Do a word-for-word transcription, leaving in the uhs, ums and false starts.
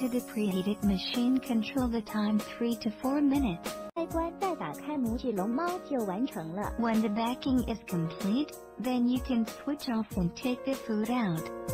to the preheated machine, control the time three to four minutes. 开关再打开模具龙猫就完成了。 When the backing is complete, then you can switch off and take the food out.